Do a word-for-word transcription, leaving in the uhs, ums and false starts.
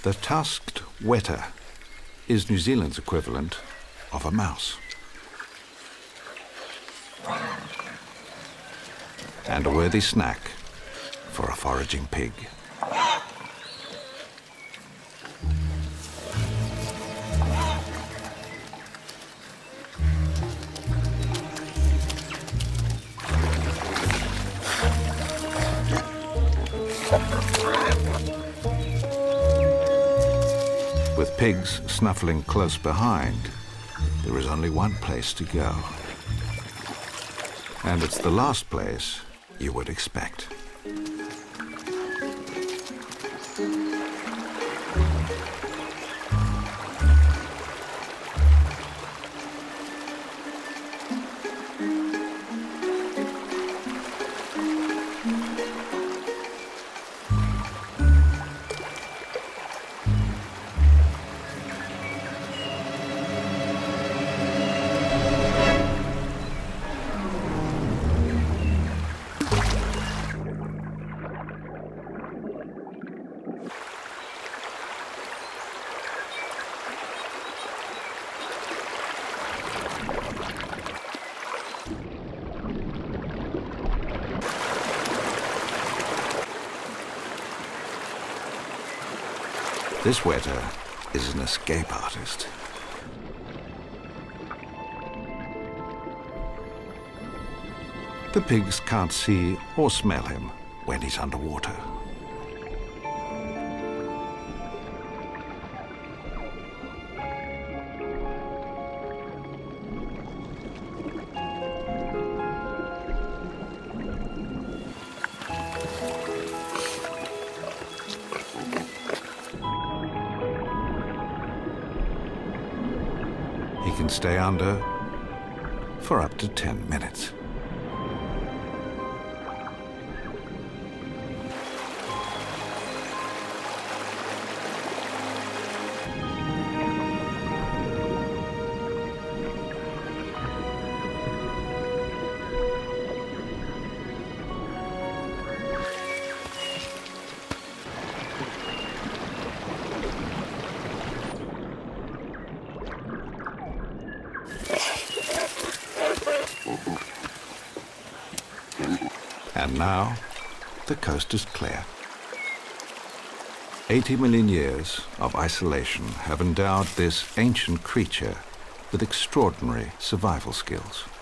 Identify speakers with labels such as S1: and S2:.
S1: The Tusked Weta is New Zealand's equivalent of a mouse. And a worthy snack for a foraging pig. With pigs snuffling close behind, there is only one place to go. And it's the last place you would expect. This Weta is an escape artist. The pigs can't see or smell him when he's underwater. He can stay under for up to ten minutes. And now, the coast is clear. eighty million years of isolation have endowed this ancient creature with extraordinary survival skills.